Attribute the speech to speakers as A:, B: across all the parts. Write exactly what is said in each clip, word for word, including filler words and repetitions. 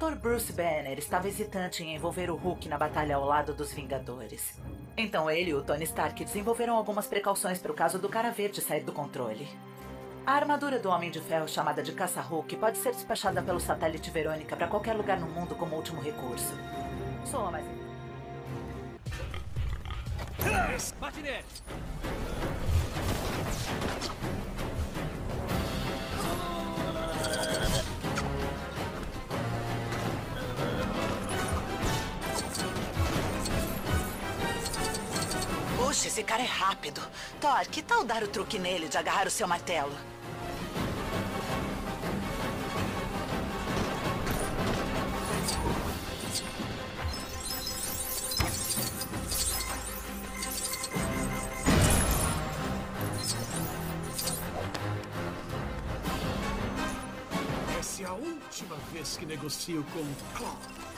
A: doutor Bruce Banner estava hesitante em envolver o Hulk na batalha ao lado dos Vingadores. Então ele e o Tony Stark desenvolveram algumas precauções para o caso do Cara Verde sair do controle. A armadura do Homem de Ferro, chamada de Caça-Hulk, pode ser despachada pelo satélite Verônica para qualquer lugar no mundo como último recurso. Soa mais...
B: Bate nele!
A: Puxa, esse cara é rápido. Thor, que tal dar o truque nele de agarrar o seu martelo?
C: Essa é a última vez que negocio com Klaw.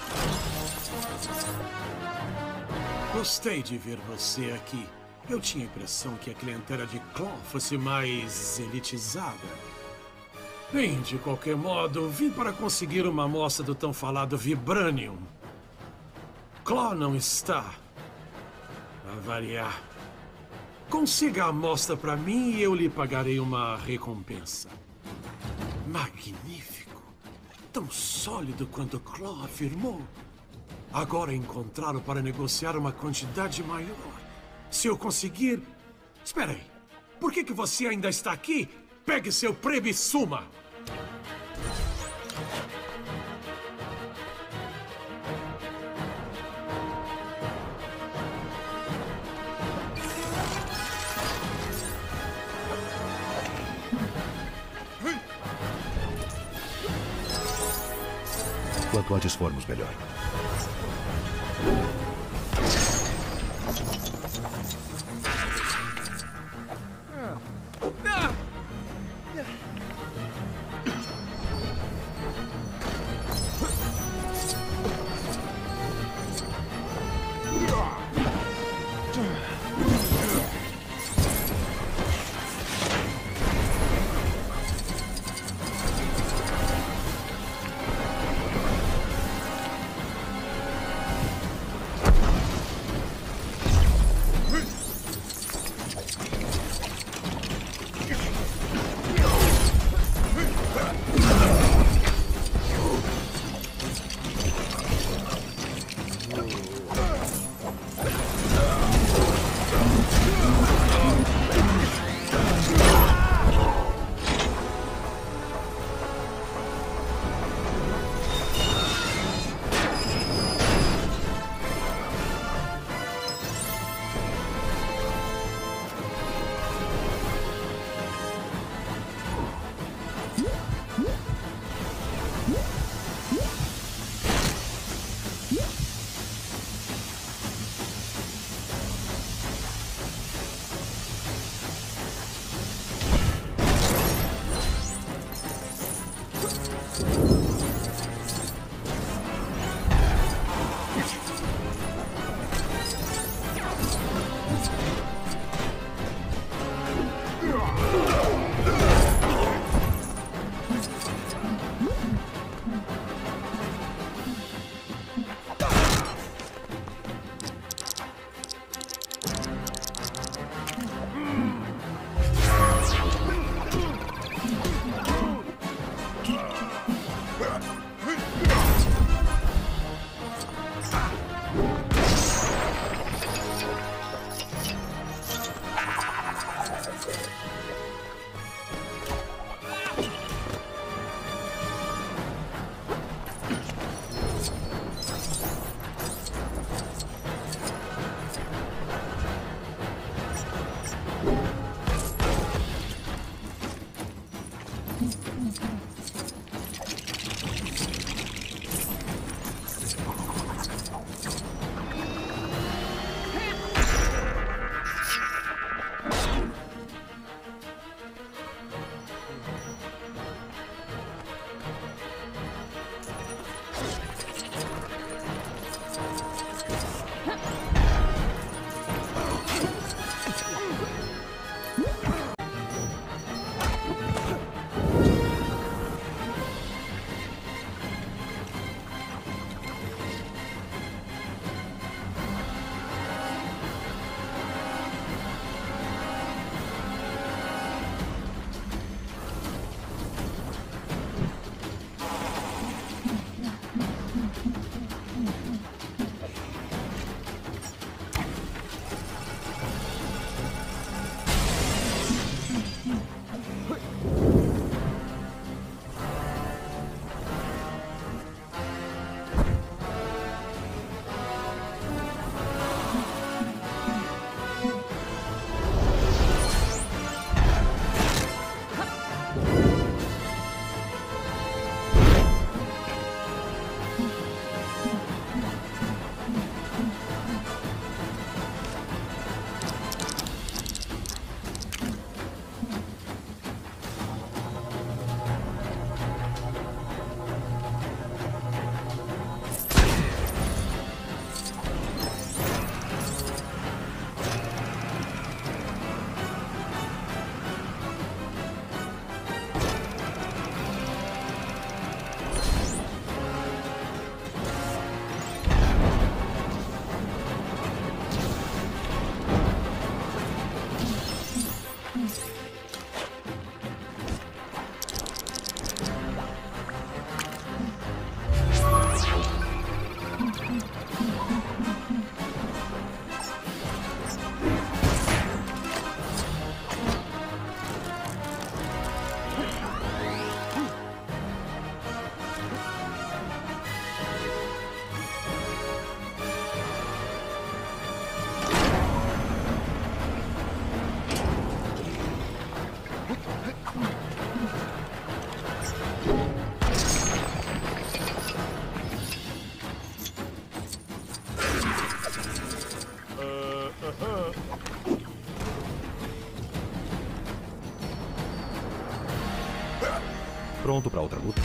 C: Gostei de ver você aqui. Eu tinha a impressão que a clientela de Klaw fosse mais elitizada. Bem, de qualquer modo, vim para conseguir uma amostra do tão falado Vibranium. Klaw não está. A variar. Consiga a amostra para mim e eu lhe pagarei uma recompensa. Magnífico. Tão sólido quanto Klaw afirmou. Agora encontrá-lo para negociar uma quantidade maior. Se eu conseguir... Espera aí. Por que que você ainda está aqui? Pegue seu prêmio e suma!
D: Quanto antes formos, melhor. Pronto para outra luta?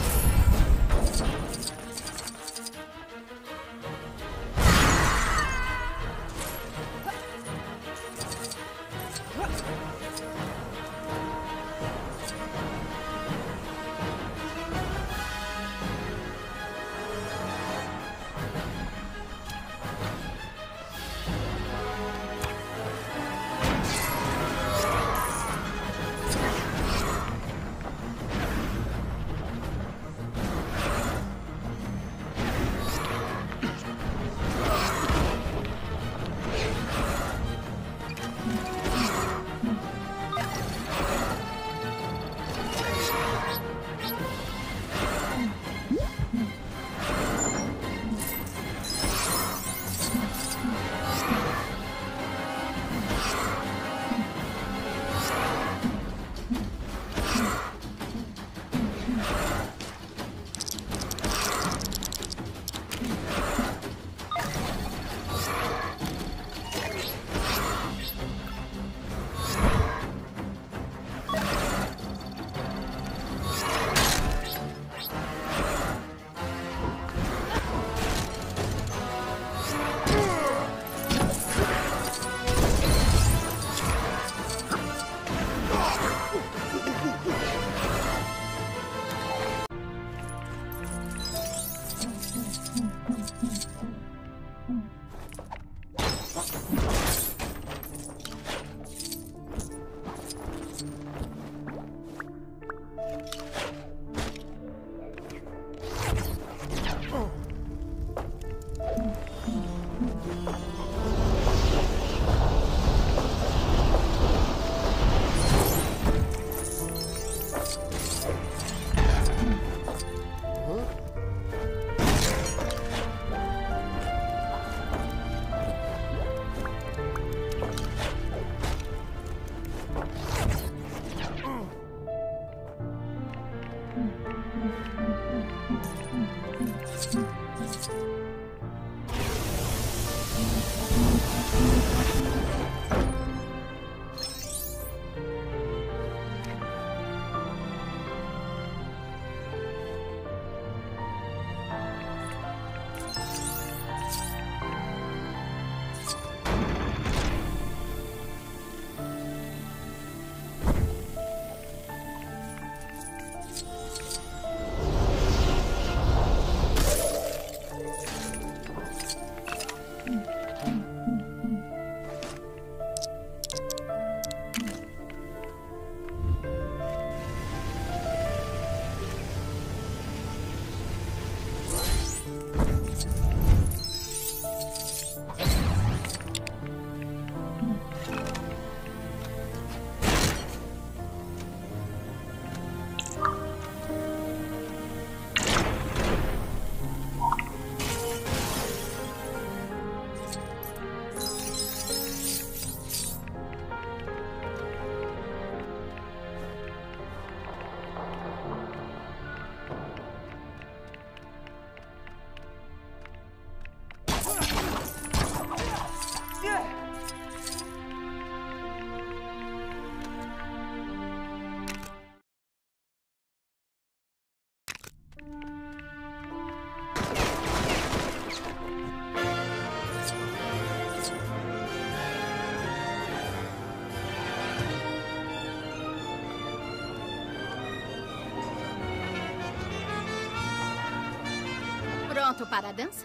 E: Pronto para a dança?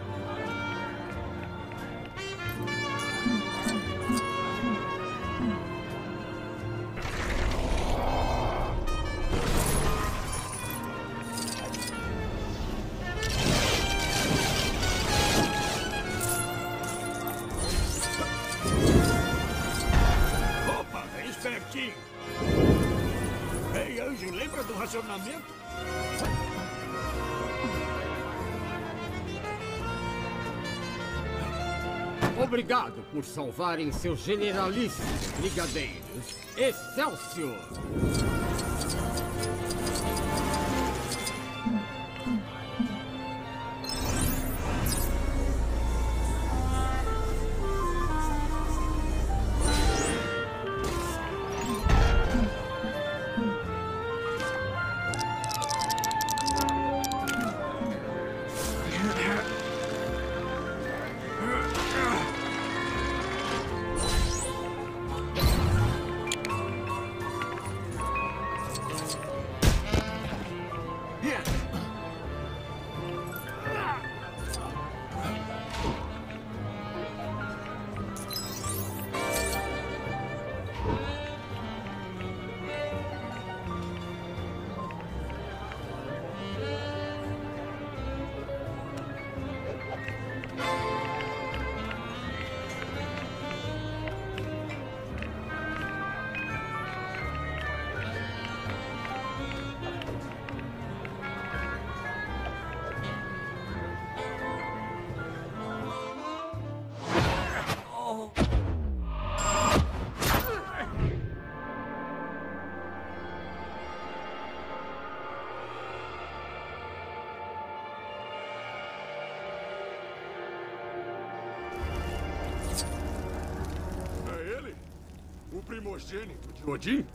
C: Opa, bem espertinho. Ei, Angie, lembra do racionamento?
F: Obrigado por salvarem seus generalíssimos brigadeiros. Excelsior!
C: primogênito de Odin?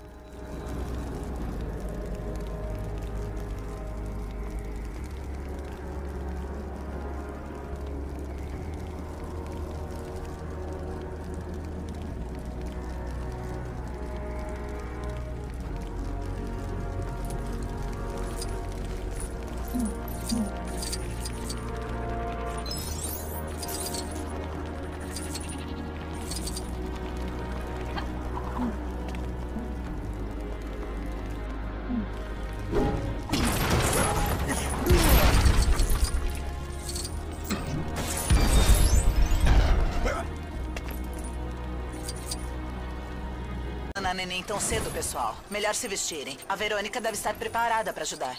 A: Na neném tão cedo, pessoal. Melhor se vestirem. A Verônica deve estar preparada para ajudar.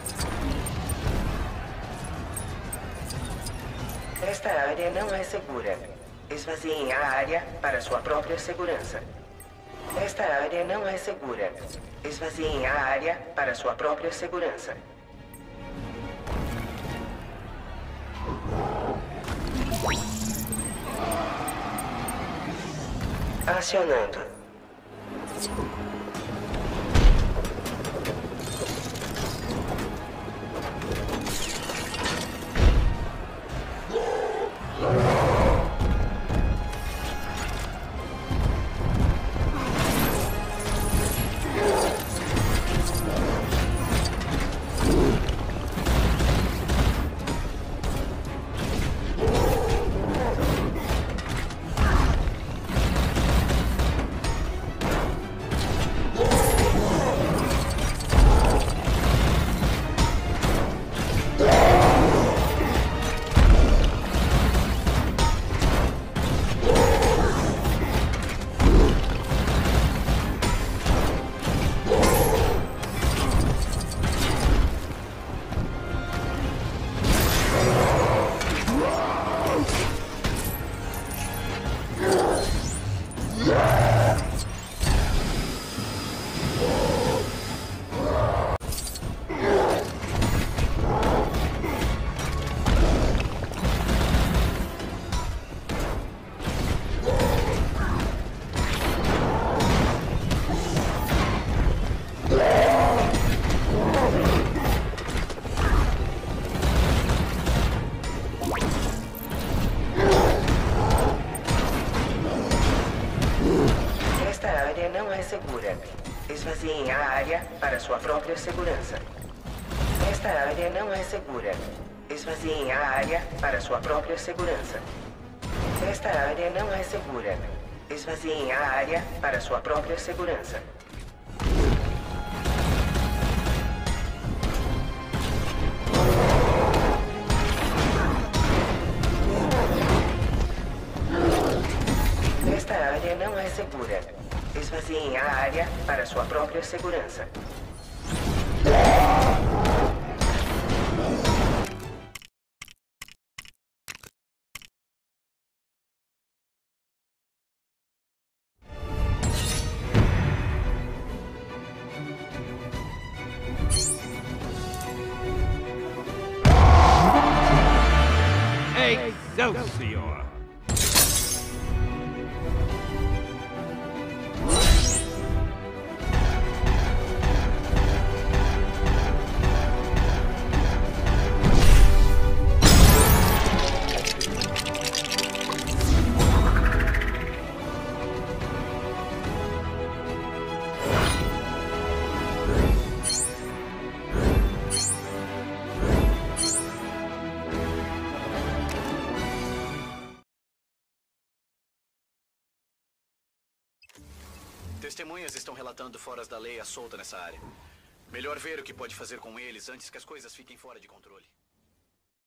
D: Esta área não é segura. Esvaziem a área para sua própria segurança. Esta área não é segura. Esvaziem a área para sua própria segurança. Acionando. Não é segura. Esvaziem a área para sua própria segurança. Esta área não é segura. Esvaziem a área para sua própria segurança. Esta área não é segura. Esvaziem a área para sua própria segurança. Esta área não é segura. Esvaziem a área para sua própria segurança.
F: Excelsior!
E: Testemunhas estão relatando foras da lei à solta nessa área. Melhor ver o que pode fazer com eles antes que as coisas fiquem fora de controle.